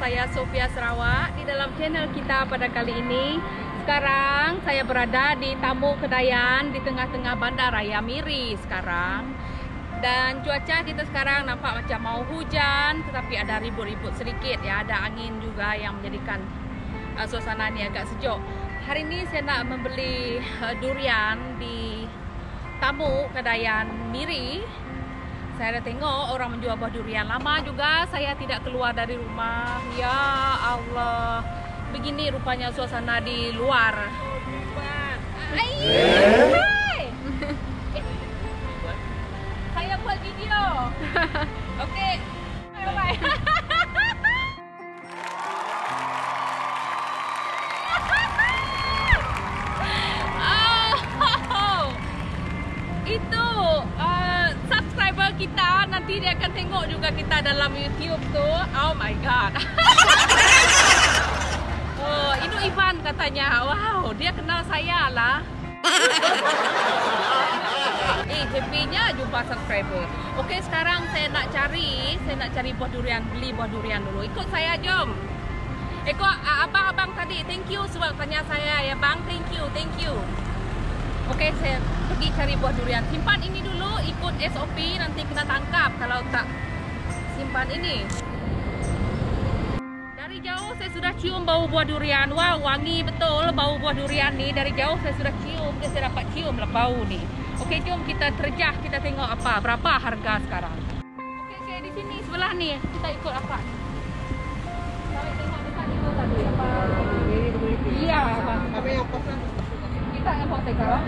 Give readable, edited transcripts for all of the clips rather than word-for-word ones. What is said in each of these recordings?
saya Sofia Sarawak di dalam channel kita pada kali ini. Sekarang saya berada di Tamu Kedayan di tengah-tengah Bandar Raya Miri sekarang. Dan cuaca kita sekarang nampak macam mau hujan, tetapi ada ribut-ribut sedikit ya, ada angin juga yang menjadikan suasana ini agak sejuk. Hari ini saya nak membeli durian di Tamu Kedayan Miri. Saya dah tengok orang menjual buah durian. Lama juga saya tidak keluar dari rumah. Ya Allah, begini rupanya suasana di luar. Hai. Saya buat video. Okey. Bye. Itu subscriber kita, nanti dia akan tengok juga kita dalam YouTube tu. Oh my god. Oh, itu Ivan katanya. Wow, dia kenal saya lah. Happy-nya jumpa subscriber. Okey, sekarang saya nak cari buah durian, beli buah durian dulu. Ikut saya, jom. Ikut abang-abang tadi. Thank you sebab tanya saya ya, bang. Thank you. Okey, saya pergi cari buah durian. Simpan ini dulu, ikut SOP, nanti kena tangkap kalau tak simpan ini. Dari jauh saya sudah cium bau buah durian. Wow, wangi betul bau buah durian ni. Dari jauh saya sudah cium, saya dapat cium lah bau ni. Okey, jom kita terjah, kita tengok berapa harga sekarang. Okey, di sini sebelah ni kita ikut apa? Kita tengok dekat itu tadi apa? Iya, Bang. Apa yang pesan? Kita yang bawa tegak.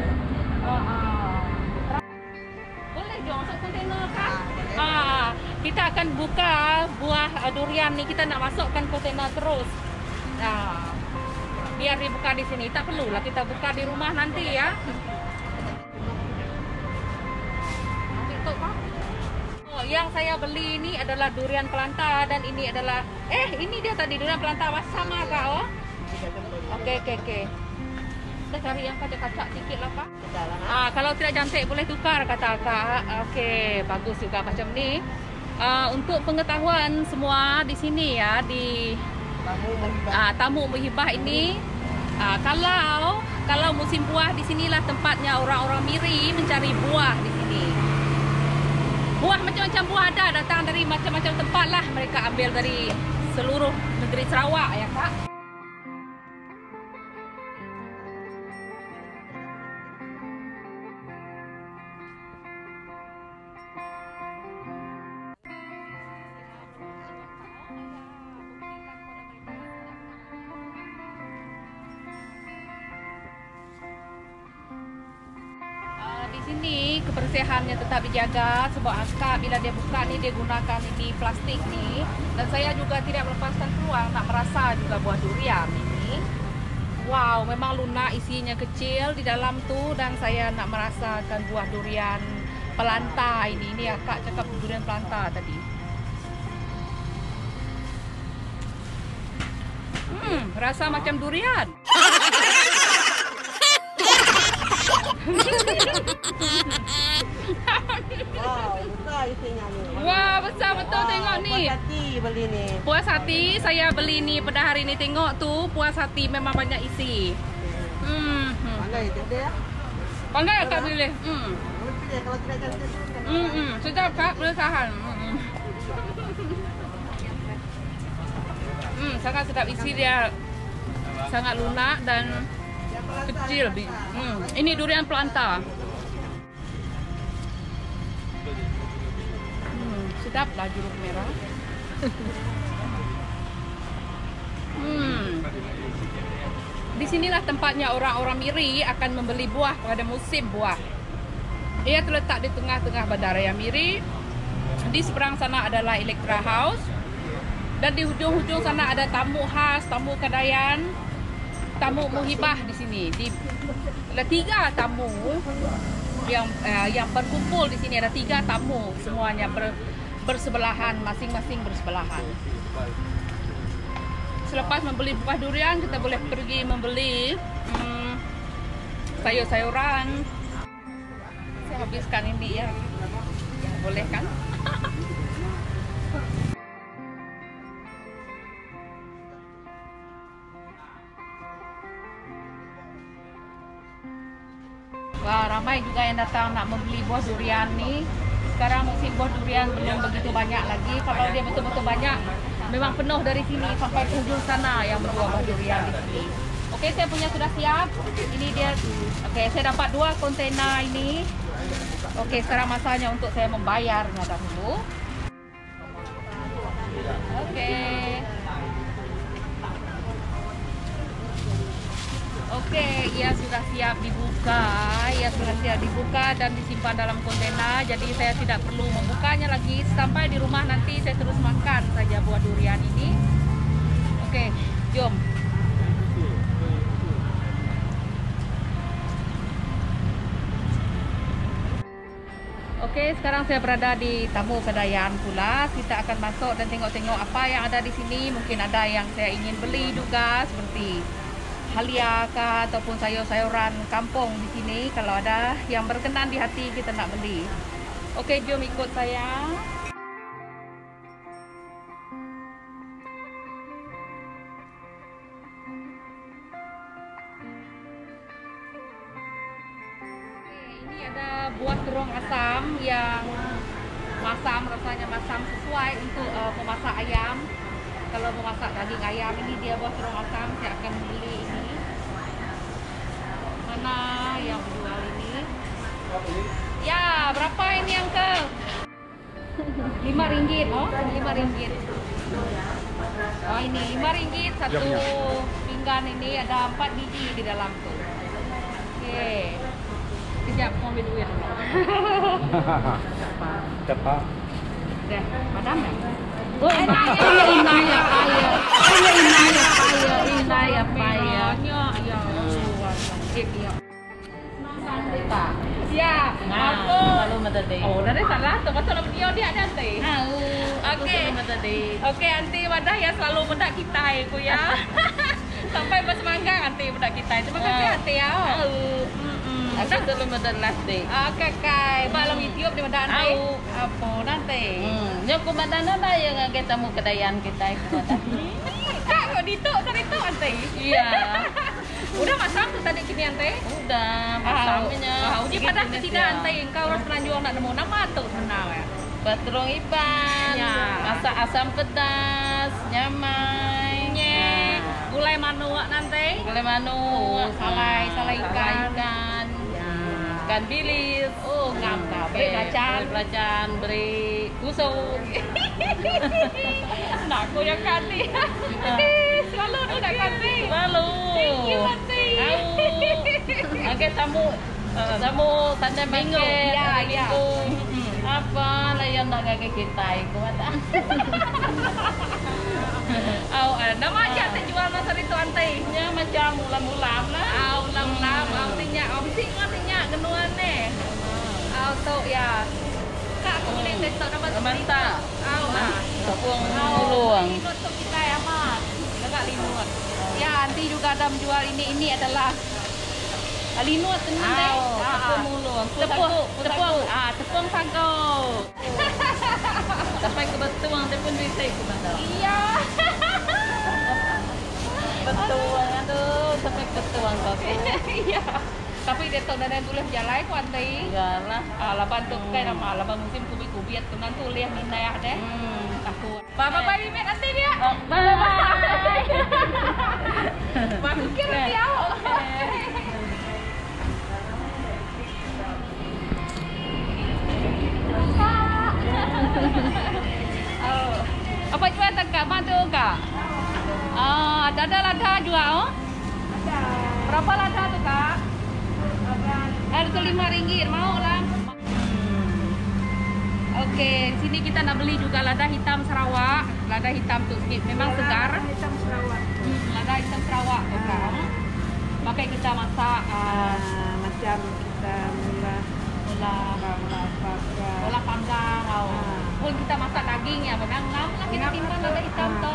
Boleh jom masuk kontainer kan? Kita akan buka buah durian ni, kita nak masukkan kontainer terus. Biar dibuka di sini, tak perlulah kita buka di rumah nanti ya. Oh, yang saya beli ini adalah durian pelanta dan ini adalah ini dia tadi durian pelanta sama kak. Okey. Kita cari yang kacak-kacak sikit lah Pak. Kalau tidak cantik boleh tukar kata Kak. Okey, bagus juga macam ni. Untuk pengetahuan semua di sini ya, di Tamu Muhibah ini, kalau musim buah di sinilah tempatnya orang-orang Miri mencari buah di sini. Buah macam-macam buah ada, datang dari macam-macam tempat lah, mereka ambil dari seluruh negeri Sarawak ya Kak. Di sini kebersihannya tetap dijaga sebab akak bila dia buka ni dia gunakan ini plastik ni, dan saya juga tidak melepaskan peluang nak merasa juga buah durian ini. Wow, memang lunak, isinya kecil di dalam tu, dan saya nak merasakan buah durian pelanta ini. Ini akak cakap durian pelanta tadi. Rasa macam durian. Wow, besar isinya ni. Wah, besar betul tengok ni. Puas hati beli ni. Puas hati saya beli ni pada hari ni, tengok tu puas hati, memang banyak isi. Pandai dia ya. Pandai Kak boleh. Boleh pilih kalau tidak cantik. Sedap Kak, boleh tahan. Sangat sedap, isi dia sangat lunak dan kecil. Ini durian pelanta. Sedap lah jeruk merah. Di sinilah tempatnya orang-orang Miri akan membeli buah pada musim buah. Ia terletak di tengah-tengah Bandar Raya Miri. Di seberang sana adalah Elektra House. Dan di hujung-hujung sana ada tamu khas, Tamu Kedayan, Tamu Muhibah di sini. Ada 3 tamu yang berkumpul di sini, ada 3 tamu, semuanya bersebelahan, masing-masing bersebelahan. Selepas membeli buah durian, kita boleh pergi membeli sayur-sayuran. Saya habiskan ini ya, boleh kan? Wah, ramai juga yang datang nak membeli buah durian nih. Sekarang musim buah durian belum begitu banyak lagi. Kalau dia betul-betul banyak, memang penuh dari sini sampai ke ujung sana yang berbuah buah durian di sini. Oke, saya punya sudah siap. Ini dia. Oke, saya dapat 2 kontainer ini. Oke, sekarang masanya untuk saya membayarnya dahulu. Oke. Oke, ia sudah siap dibuka. Ia sudah siap dibuka dan disimpan dalam kontainer. Jadi saya tidak perlu membukanya lagi. Sampai di rumah nanti saya terus makan saja buah durian ini. Oke, jom. Oke, sekarang saya berada di Tamu Kedayan pula. Kita akan masuk dan tengok-tengok apa yang ada di sini. Mungkin ada yang saya ingin beli juga, seperti halia kah, ataupun sayur-sayuran kampung di sini. Kalau ada yang berkenan di hati, kita nak beli. Oke, jom ikut saya. Ada buah terong asam yang masam, rasanya masam sesuai untuk memasak ayam. Kalau memasak daging ayam ini dia buah terong asam, saya akan beli ini. Mana yang jual ini? Ya, berapa ini Uncle? RM5. Oh, RM5. Oh, ini RM5 satu pinggan ini, ada 4 biji di dalam tuh. Oke. Sekejap, mau ambil duit dulu. Cepat. Dah, padam dah. Oh, inaya paya. Inaya paya. Ya. Ya, aku lalu matadi. Oh, dari salah tu pasal dia ada nanti. Oke, anti wadah ya selalu mendak kita ku ya. Sampai pas manggang anti mendak kita. Terima kasih anti ya. Aku dulu madan lasti. Oke, kai. Malam YouTube di mana nanti? Apa nanti? Nyok kumadana na yang kita mau kedayan kita itu. Kak, kok dituk tadi tu anti? Iya. Udah masam tuh tadi kini anti? Udah, masamnya. Uji pada ke sini anti. Engkau harus melanjut nak nemu nama tuh senang ya. Batrong ipan. Ya. Masak asam pedas, nyamai. Gulai manuak nanti? Gulai manu. Salai ikan. Ikan bilis. Oh, ngam kah. Beri belacan, beri kusuk. Nak aku yang kanti. Selalu tu nak kanti. Selalu. Thank you kanti. Oke, tamu tanda Minggu. Ya. Apa lah yang nak kaki kita itu ada. Oh, nama aja jual masa itu antai. Ya macam ulam-ulam lah. Ulam-ulam. Artinya, artinya genuan nih. Tu ya. Kak, aku boleh testok nama tu. Mantap. Tepung luang. Linut tu kita amat. Agak linut. Ya, nanti juga ada menjual ini adalah linut tenang deh. Tepung luang. Tepung sago. Sampai ke betuang tepung bisa ikut bandar. Iya. Betuang aduh, sampai betuang kau. Iya. Tapi dia tahu dan tulis jalan ku antai. Iyalah. Laban tu kai nama laban musim kubi-kubiat tu nanti tulis minyak deh. Takut. Bye Mimet nanti dia. Bye. Aku kira dia. Apa jual tak kak? Mana tu kak? Ada lada jual? Ada. Berapa lada tu kak? Ada tu RM5, mau lah. Oke, sini kita nak beli juga lada hitam Sarawak. Lada hitam tu memang segar. Lada hitam Sarawak. Lada hitam Sarawak tu kak. Pakai kita masak Macam kita olah panggang. Pun kita masak daging ya, memang ngam lah kita timbang lada hitam tu.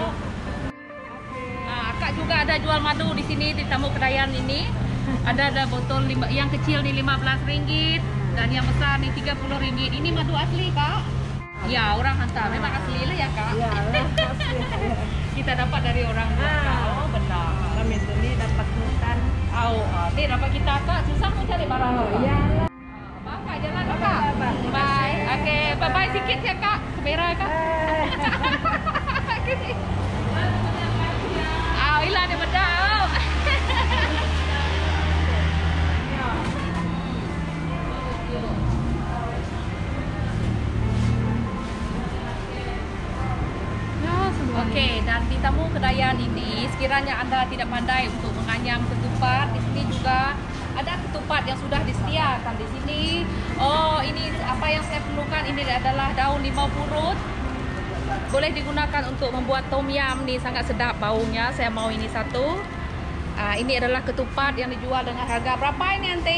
Kak juga ada jual madu di sini di Tamu Kedayan ini. Ada botol yang kecil ni RM15 dan yang besar ni RM30. Ini madu asli kak? Ya, orang hantar. Memang asli lah ya kak? Ya, asli. Kita dapat dari orang buat kak. Oh benar. Kami tu ni dapat hutan. Ni ringgit dapat kita kak. Susah mau cari barang kak. Iyalah. Bye jalan kak. Bye. Oke, bye sikit ya kak. Kamera kak. Ilah dia bedau. Okey, dan di Tamu Kedayan ini, sekiranya anda tidak pandai untuk menganyam ketupat, di sini juga ada ketupat yang sudah disediakan di sini. Oh, ini apa yang saya perlukan ini adalah daun limau purut. Boleh digunakan untuk membuat tom yum nih, sangat sedap baunya. Saya mau ini satu. Ini adalah ketupat yang dijual dengan harga berapa ini nanti?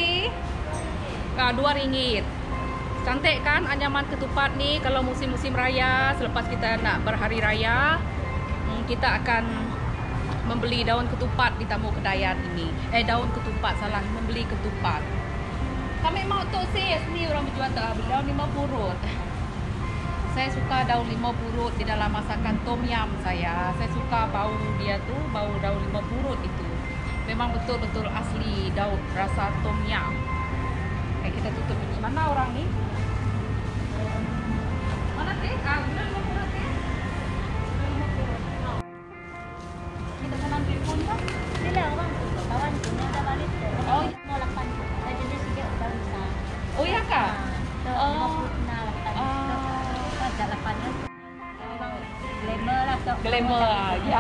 RM2. Cantik kan anyaman ketupat nih kalau musim-musim raya, selepas kita nak berhari raya, kita akan membeli daun ketupat di Tamu Kedayan ini. Daun ketupat, salah, membeli ketupat. Kami mau tu sis, ni orang berjual tak beli daun limau purut. Saya suka daun limau purut di dalam masakan tom yum saya. Saya suka bau dia tu, bau daun limau purut itu. Memang betul-betul asli daun rasa tom yum. Kita tutup ini. Mana orang ni? Mana teh? Udah limau purut teh. Kita mau telepon kan? Bila orang kawan punya ada balik. Oh, mau 8. Saya jenis juga udah bisa. oh ya kak? Oh. 8. Ada 8-nya. Glamour lah. Glamour, ya.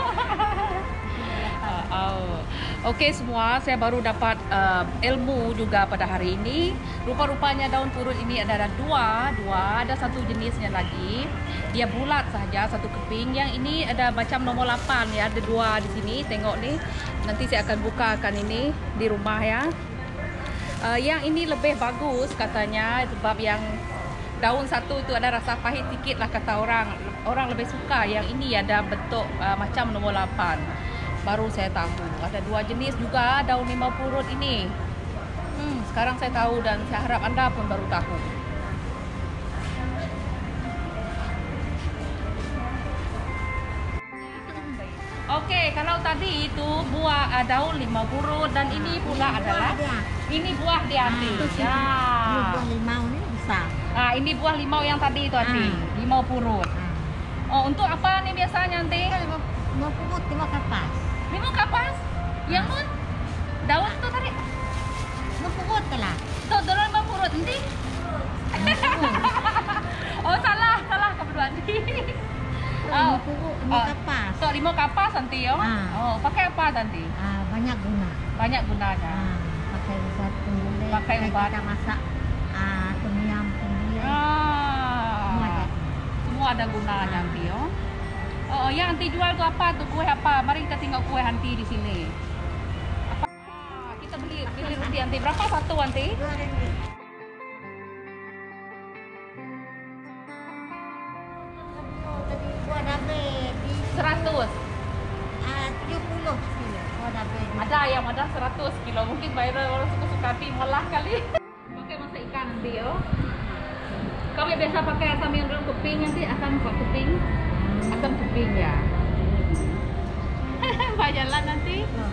Okey semua, saya baru dapat ilmu juga pada hari ini. Rupa-rupanya daun purut ini ada dua, ada satu jenisnya lagi. Dia bulat saja satu keping. Yang ini ada macam nomor 8 ya, ada dua di sini. Tengok nih. Nanti saya akan bukakan ini di rumah ya. Yang ini lebih bagus katanya sebab yang daun satu itu ada rasa pahit sikit lah kata orang. Orang lebih suka yang ini ada bentuk macam nomor 8. Baru saya tahu ada dua jenis juga daun limau purut ini. Sekarang saya tahu dan saya harap anda pun baru tahu. Okey, kalau tadi itu buah daun limau purut dan ini pula adalah ini buah dia nanti. Ya. Buah limau ni besar. Ini buah limau yang tadi itu nanti, limau purut. Oh, untuk apa nih biasanya nanti? Limau purut, limau kapas. Limau kapas? Yang nun? Daun tu tadi? Limau purut lah. Tuh, daun limau purut nanti? Oh, salah kau berdua nanti. Limau purut, limau kapas. Tuh, limau kapas nanti yo. Oh, pakai apa nanti? Banyak guna. Banyak gunanya. Pakai ubat pembuluh. Pakai ubat. Kita masak tom yum pembuluh. Semua ada gunanya nanti yo. Oh, yang nanti jual tu apa tu? Kue apa? Mari kita tengok kue nanti di sini. Apa? Kita beli roti nanti. Berapa satu nanti? RM2. Tadi buat dapat di 100. 70 kilo. Buat dapat. Ada yang ada 100 kilo. Mungkin bayar orang suka-suka hati malah kali. Pakai masak ikan nanti yo. Kami biasa pakai asam yang dalam keping nanti, asam keping. Asam keping ya. Bajalan nanti.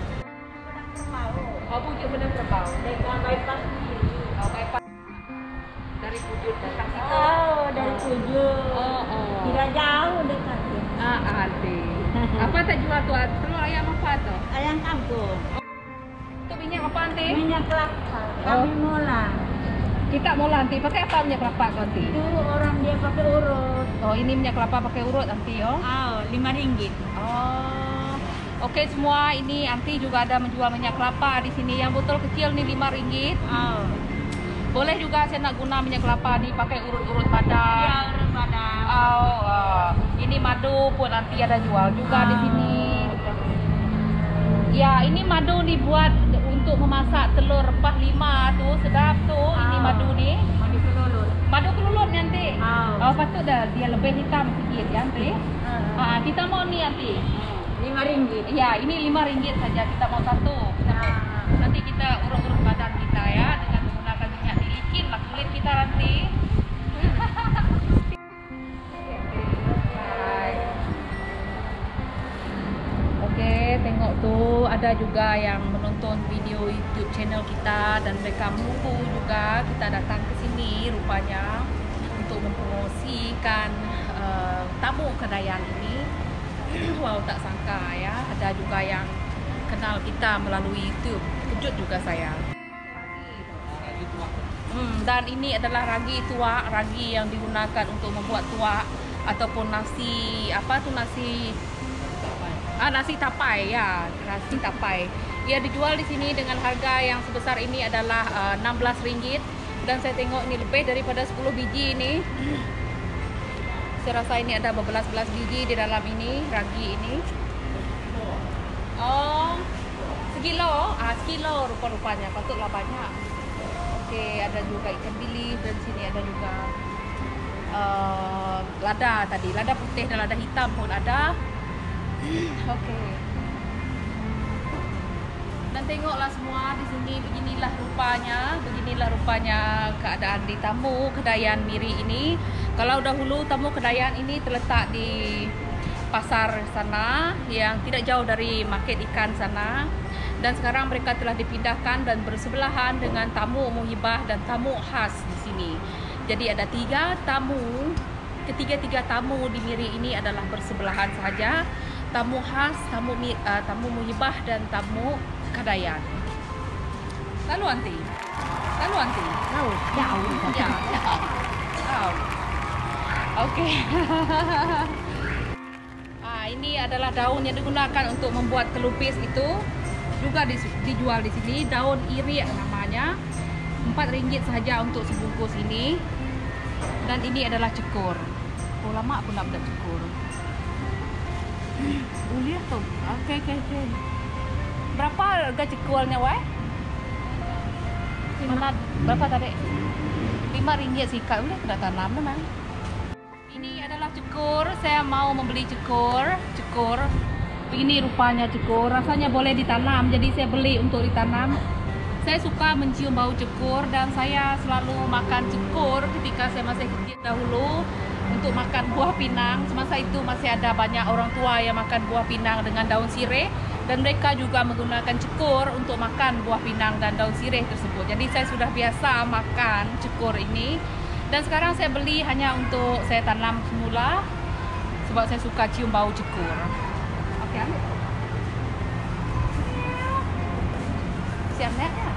Oh, pujuk benang kerbau. Dengan bypass sendiri. Oh, bypass. Dari pujuk datang situ. Oh, dari Pujuk. Oh. Tidak jauh dekat. Ade. Apa tak jual tu? Telur ayam apa tu? Ayam kampung. Tu minyak apa nanti? Minyak kelapa. Kami mola. Kita mau nanti pakai apa minyak kelapa nanti? Itu orang dia pakai urut. Oh, ini minyak kelapa pakai urut nanti yo. Oh, RM5. Oh. Okey semua, ini anti juga ada menjual minyak kelapa di sini. Yang botol kecil ni RM5. Oh. Boleh juga saya nak guna minyak kelapa ni pakai urut-urut padang. Ya, urut padang. Oh, ini madu pun nanti ada jual juga di sini. Ya, ini madu dibuat untuk memasak telur rempah 5 tu, sedap tu. Ini madu ni. Madu kelulut. Madu kelulut nanti. Oh. Patut dah dia lebih hitam sikit ya nanti. Kita mau ni nanti. RM5. Ya, ini RM5 saja. Kita mau satu. Nanti kita urut-urut badan kita ya dengan menggunakan minyak dilicin lah kulit kita nanti. Okey, tengok tu ada juga yang menonton video YouTube channel kita dan mereka menunggu juga kita datang ke sini rupanya untuk mempromosikan tamu Kedayan ini. Wow, tak sangka ya, ada juga yang kenal kita melalui YouTube. Kejut juga saya. Dan ini adalah ragi tuak, ragi yang digunakan untuk membuat tuak ataupun nasi nasi tapai ya, nasi tapai. Ia dijual di sini dengan harga yang sebesar ini adalah Rp16 dan saya tengok ini lebih daripada 10 biji ini. Saya rasa ini ada bebelas-belas biji di dalam ini, ragi ini. Oh, sekilo rupa-rupanya, patutlah banyak. Oke, ada juga ikan bilis dan sini ada juga lada tadi, lada putih dan lada hitam pun ada. Oke. Dan tengoklah semua di sini, beginilah rupanya keadaan di tamu Kedayan Miri ini. Kalau dahulu tamu Kedayan ini terletak di pasar sana yang tidak jauh dari market ikan sana. Dan sekarang mereka telah dipindahkan dan bersebelahan dengan tamu muhibah dan tamu khas di sini. Jadi ada 3 tamu, ketiga tamu di Miri ini adalah bersebelahan saja. Tamu khas, tamu muhibah dan tamu Kedayan. Lalu anti. Tahu. Ya. Oke. Ini adalah daun yang digunakan untuk membuat kelupis itu. Juga dijual di sini, daun iri namanya. Rp4 saja untuk sebungkus ini. Dan ini adalah cekur. Oh, lama aku nak buat cekur. Boleh tu. Okey. Berapa harga cekurnya, weh? Berapa tadi? Rp5 sikat. Boleh tidak tanam memang. Ini adalah cekur. Saya mau membeli cekur. Ini rupanya cekur. Rasanya boleh ditanam. Jadi saya beli untuk ditanam. Saya suka mencium bau cekur dan saya selalu makan cekur ketika saya masih kecil dahulu untuk makan buah pinang. Semasa itu masih ada banyak orang tua yang makan buah pinang dengan daun sirih dan mereka juga menggunakan cekur untuk makan buah pinang dan daun sirih tersebut. Jadi saya sudah biasa makan cekur ini dan sekarang saya beli hanya untuk saya tanam semula sebab saya suka cium bau cekur. Okey, ambil. Siap nak ya?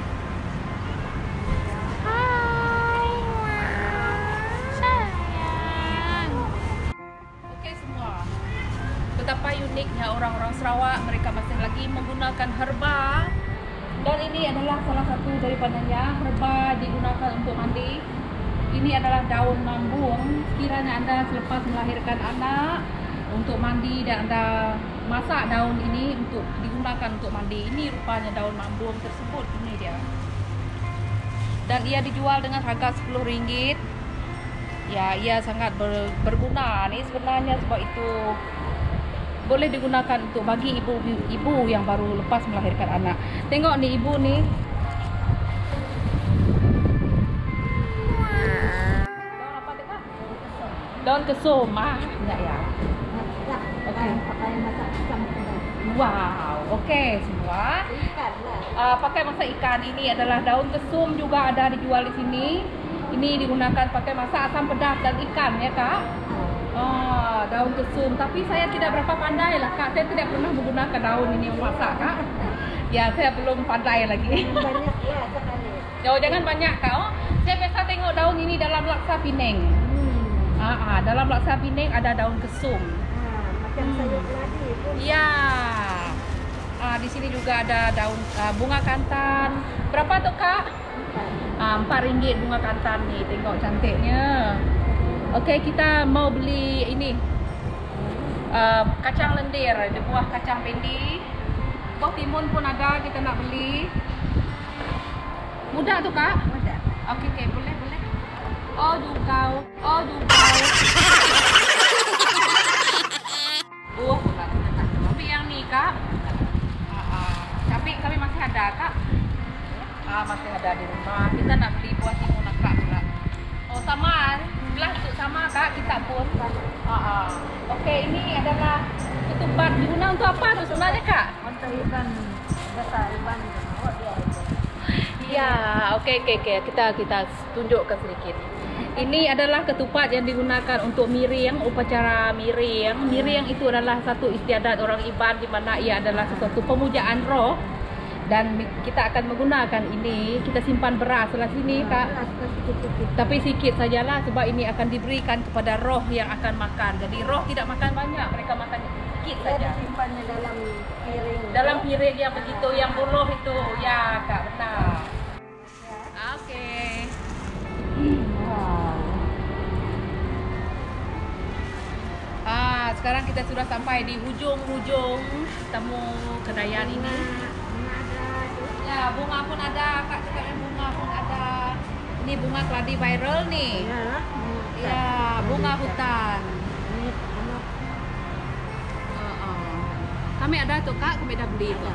Hai, sayang. Okey semua. Betapa uniknya orang-orang Sarawak, mereka masih lagi menggunakan herba. Dan ini adalah salah satu daripadanya, herba digunakan untuk mandi. Ini adalah daun mambung. Sekiranya anda selepas melahirkan anak untuk mandi dan anda masak daun ini untuk digunakan untuk mandi. Ini rupanya daun mambung tersebut. Ini dia. Dan ia dijual dengan harga Rp10. Ya, ia sangat berguna ni sebenarnya sebab itu boleh digunakan untuk bagi ibu yang baru lepas melahirkan anak. Tengok ni ibu ni. Daun apa tengok? Daun kesum. Enggak ya. Okey, pakai masak ikan. Wow, okey semua. Ikan lah. Pakai masak ikan. Ini adalah daun kesum juga ada dijual di sini. Ini digunakan pakai masak asam pedas dan ikan ya kak. Daun kesum. Tapi saya tidak berapa pandai lah kak. Saya tidak pernah menggunakan daun ini memasak kak. Ya saya belum pandai lagi. Banyak ya sekali. Oh jangan banyak kak. Saya biasa tengok daun ini dalam laksa Penang. Dalam laksa Penang ada daun kesum. Macam sayur keladi pun. Ya. Di sini juga ada daun bunga kantan. Berapa tuh kak? Rp4 bunga kantan nih. Tengok cantiknya. Okey, kita mau beli ini kacang lendir, buah kacang pendi. Buah timun pun ada, kita nak beli. Mudah tu kak? Mudah. Okey, boleh. Oh juga. Pula tapi yang ni kak. Tapi kami masih ada kak. Masih ada di rumah. Kita nak beli buah timun kak pula. Oh sama. Belah untuk sama kak kita pun. Okey, ini adalah ketupat diguna untuk apa tuh sebenarnya Kak? Untuk ikan besar, ikan oh dia itu. Ya, oke. Kita tunjukkan sedikit. Ini adalah ketupat yang digunakan untuk miring, upacara miring. Miring itu adalah satu istiadat orang Iban di mana ia adalah sesuatu pemujaan roh. Dan kita akan menggunakan ini. Kita simpan beras sebelah sini, Kak. Tapi sikit sajalah sebab ini akan diberikan kepada roh yang akan makan. Jadi roh tidak makan banyak, mereka makan sedikit saja. Simpannya dalam piring. Dalam piring yang begitu, yang buluh itu. Ya, Kak, benar. Oke. Sekarang kita sudah sampai di hujung-hujung tamu kedaian ini. Ya, bunga pun ada, Kak cakapnya bunga pun ada. Ini bunga keladi viral nih. Ya, bunga hutan. Kami ada tuh Kak, kami dah beli tuh.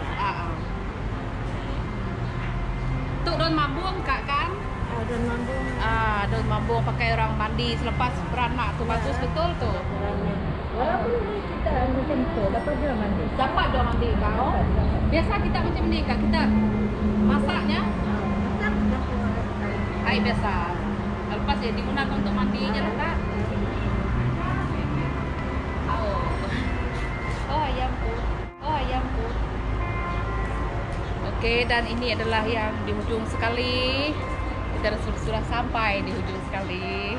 Tuh daun mambung Kak kan? Daun mambung. Daun mambung pakai orang mandi selepas beranak tuh bagus betul tuh. Walaupun kita macam tu, dapat juga mandi. Dapat dong mandi kau. Biasa kita macam ni Kak, kita masaknya air biasa. Lepas ya digunakan untuk mandinya lah Kak. Oh ayamku. Oke, dan ini adalah yang di ujung sekali. Kita sudah sampai di ujung sekali.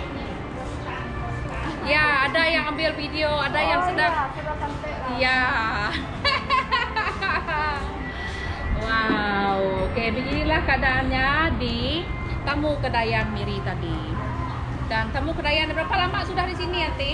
Ya, ada yang ambil video, ada yang sedang. Ya. Wow. Oke, beginilah keadaannya di tamu kedaian Miri tadi. Dan tamu kedaian berapa lama sudah di sini, Ati?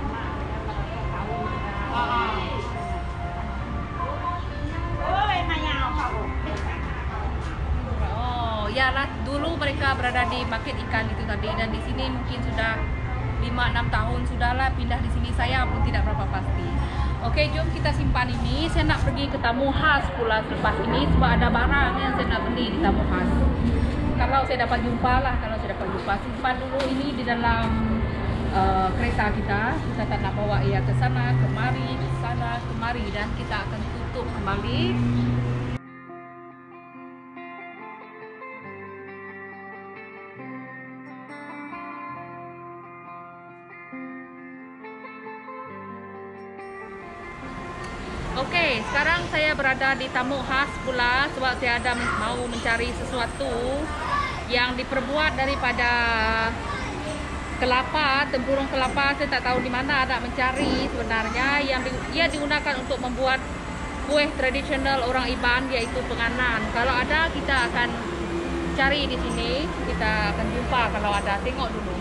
Oh, ya lah, dulu mereka berada di market ikan itu tadi, dan di sini mungkin sudah 5-6 tahun sudahlah pindah di sini, saya pun tidak berapa pasti. Oke, jom kita simpan ini. Saya nak pergi ke tamu khas pula selepas ini sebab ada barang yang saya nak beli di tamu khas. Kalau saya dapat jumpa lah, simpan dulu ini di dalam kereta kita. Kita tak nak bawa ia ke sana kemari, dan kita akan tutup kembali. Oke, sekarang saya berada di tamu khas pula sebab saya ada mau mencari sesuatu yang diperbuat daripada kelapa, tempurung kelapa. Saya tak tahu di mana ada mencari sebenarnya, yang ia digunakan untuk membuat kue tradisional orang Iban, yaitu penganan. Kalau ada kita akan cari di sini, kita akan jumpa kalau ada. Tengok dulu.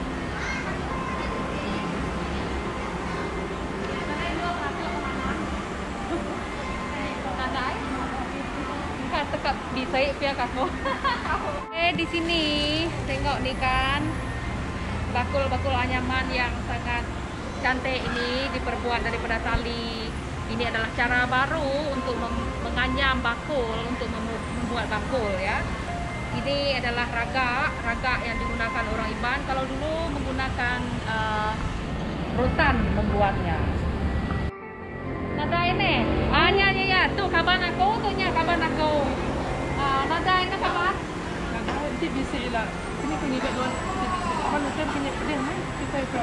Tekap bisa pihak kamu. Di sini tengok nih kan, bakul-bakul anyaman yang sangat cantik ini diperbuat daripada tali. Ini adalah cara baru untuk menganyam bakul, untuk membuat bakul ya. Ini adalah raga yang digunakan orang Iban. Kalau dulu menggunakan rotan membuatnya. Nada ini, ya, tuh kaban aku, tuhnya kaban aku. Nada ini kaban? Nanti bisa lah. Sini pengibat doang. Apa nanti punya dia main kita itu.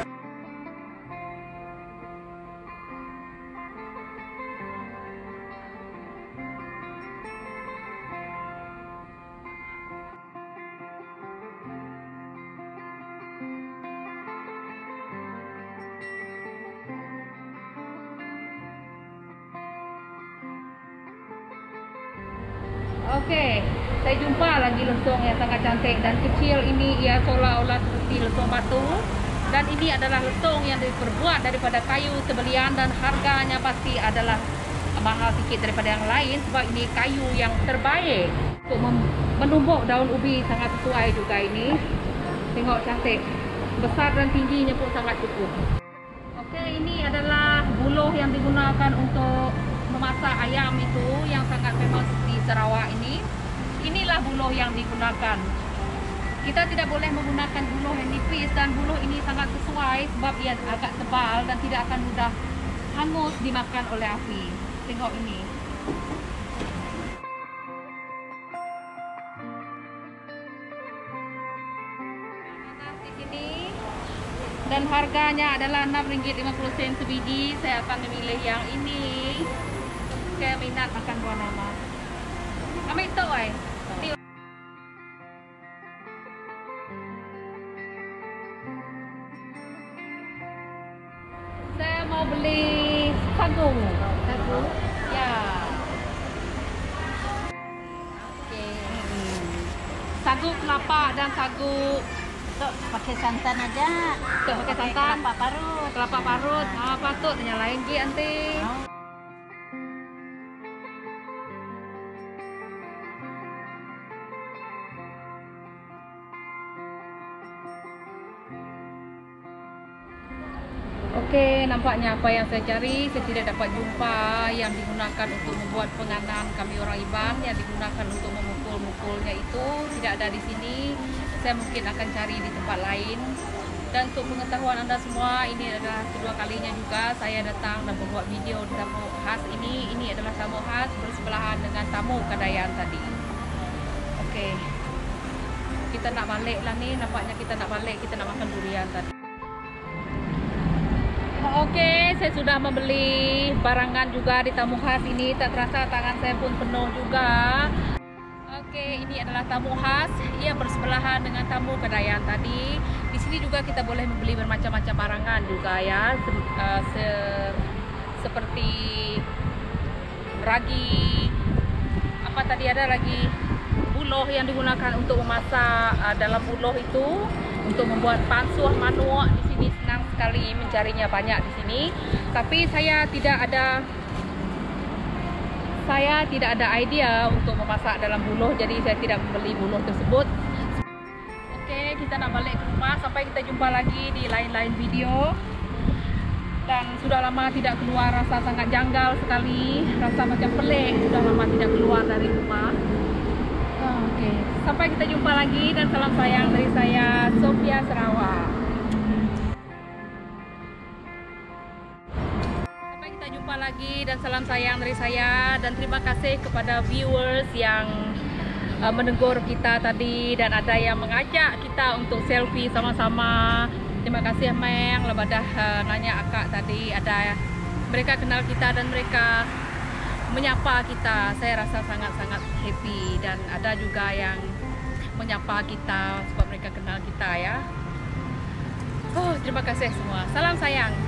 Oke, saya jumpa lagi lesung yang sangat cantik dan kecil ini. Ia seolah-olah seperti lesung batu. Dan ini adalah lesung yang diperbuat daripada kayu tebelian, dan harganya pasti adalah mahal sedikit daripada yang lain sebab ini kayu yang terbaik untuk menumbuk daun ubi. Sangat sesuai juga ini. Tengok cantik, besar dan tingginya pun sangat cukup. Oke, ini adalah buluh yang digunakan untuk memasak ayam itu yang sangat famous di Sarawak ini. Inilah buluh yang digunakan. Kita tidak boleh menggunakan buluh yang nipis, dan buluh ini sangat sesuai sebab ia agak tebal dan tidak akan mudah hangus dimakan oleh api. Tengok ini. Nanas di sini. Dan harganya adalah RM6.50 sebiji. Saya akan memilih yang ini. Saya minat makan buah nanas. Ambil itu, ay. Saya mau beli sagu. Sagu. Ya. Oke. Sagu kelapa dan sagu Tuh, pakai santan aja. Tuh, pakai santan. Kelapa parut. kelapa parut. Ah, patut nyalain Ki anti. Oke, nampaknya apa yang saya cari saya tidak dapat jumpa yang digunakan untuk membuat penganan kami orang Iban, yang digunakan untuk memukul-mukulnya itu tidak ada di sini. Saya mungkin akan cari di tempat lain. Dan untuk pengetahuan Anda semua, ini adalah kedua kalinya juga saya datang dan membuat video di tamu khas ini. Ini adalah tamu khas bersebelahan dengan tamu Kedayan tadi. Oke, kita nak balik lah nih. Nampaknya kita nak balik, kita nak makan durian tadi. Oke, saya sudah membeli barangan juga di tamu khas ini. Tak terasa tangan saya pun penuh juga. Oke, ini adalah tamu khas. Ia bersebelahan dengan tamu Kedayan tadi. Di sini juga kita boleh membeli bermacam-macam barangan juga ya. Seperti ragi. Apa tadi ada lagi? Buloh yang digunakan untuk memasak dalam buloh itu. Untuk membuat pansuh manuak di sini senang sekali mencarinya banyak di sini. Tapi saya tidak ada idea untuk memasak dalam buloh, jadi saya tidak membeli buloh tersebut. Oke, kita nak balik ke rumah. Sampai kita jumpa lagi di lain-lain video. Dan sudah lama tidak keluar, rasa sangat janggal sekali, rasa macam pelik. Sudah lama tidak keluar dari rumah. Oke, sampai kita jumpa lagi dan salam sayang dari saya, Sofia Sarawak. Sampai kita jumpa lagi dan salam sayang dari saya, dan terima kasih kepada viewers yang menegur kita tadi dan ada yang mengajak kita untuk selfie sama-sama. Terima kasih Meng, lebadah nanya akak tadi, ada mereka kenal kita dan mereka menyapa kita. Saya rasa sangat-sangat happy, dan ada juga yang menyapa kita sebab mereka kenal kita ya. Oh, terima kasih semua. Salam sayang.